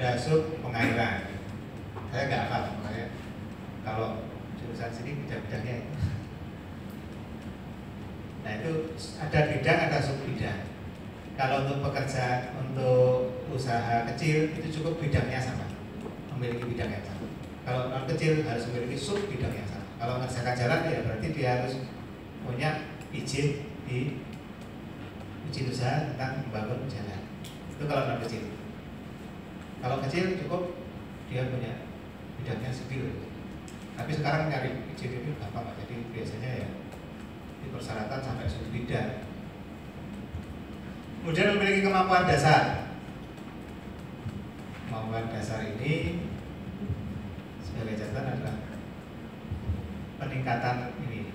ada sub pengairan. Saya nggak hafal, makanya kalau jurusan sini bidang-bidangnya itu. Nah itu ada bidang, ada sub bidang. Kalau untuk pekerjaan, untuk usaha kecil itu cukup bidangnya sama, memiliki bidang yang sama. Kalau non kecil harus memiliki sub bidang yang sama. Kalau mengerjakan jalan ya berarti dia harus punya izin di izin usaha tentang membangun jalan. Itu kalau non kecil. Kalau kecil cukup dia punya bidangnya sipil. Tapi sekarang nyari izin itu gampang, jadi biasanya ya dipersyaratkan sampai sub bidang. Kemudian memiliki kemampuan dasar. Kemampuan dasar ini sebagai catatan adalah peningkatan ini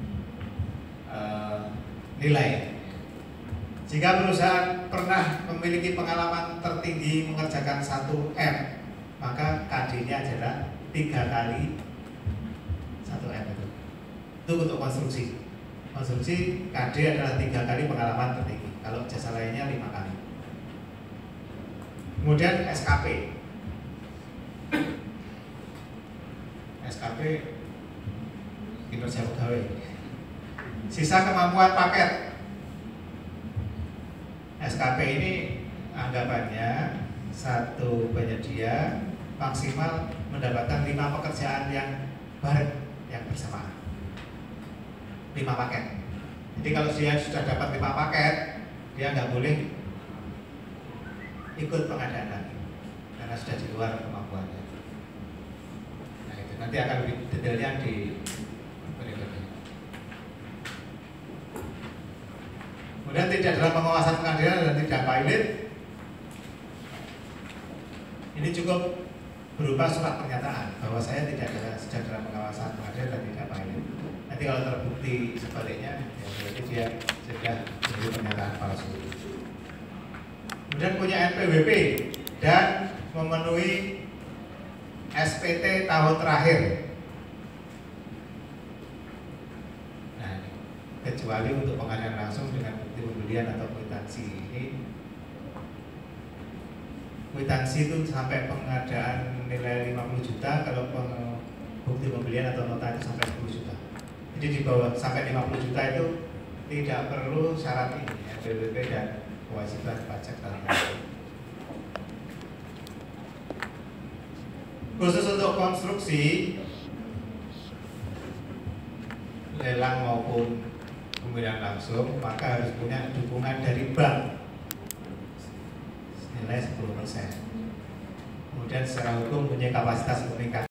nilai. Jika perusahaan pernah memiliki pengalaman tertinggi mengerjakan 1M, maka KD-nya adalah 3 kali 1M itu. Itu untuk konstruksi. Konstruksi KD adalah 3 kali pengalaman tertinggi. Kalau jasa lainnya 5 kali. Kemudian SKP. SKP kinerja pegawai. Sisa kemampuan paket. SKP ini anggapannya satu penyedia maksimal mendapatkan 5 pekerjaan yang bareng, yang bersamaan. 5 paket. Jadi kalau dia sudah dapat 5 paket, dia nggak boleh ikut pengadaan lagi karena sudah di luar kemampuannya. Nah itu nanti akan lebih detailnya di berikutnya. Kemudian tidak dalam pengawasan pengadilan dan tidak pilot. Ini cukup berupa surat pernyataan bahwa saya tidak dalam pengawasan pengadilan dan tidak pilot. Nanti kalau terbukti sebaliknya, ya berarti dia sudah menjadi pernyataan palsu. Kemudian punya NPWP dan memenuhi SPT tahun terakhir. Nah, kecuali untuk pengadaan langsung dengan bukti pembelian atau kwitansi ini. Kwitansi itu sampai pengadaan nilai 50 juta, kalau bukti pembelian atau nota itu sampai 10 juta. Jadi di bawah sampai 50 juta itu tidak perlu syarat ini, NPWP dan kewajiban pajak tahun lalu. Khusus untuk konstruksi, lelang maupun pembelian langsung, maka harus punya dukungan dari bank nilai 10%. Kemudian secara hukum punya kapasitas meningkat.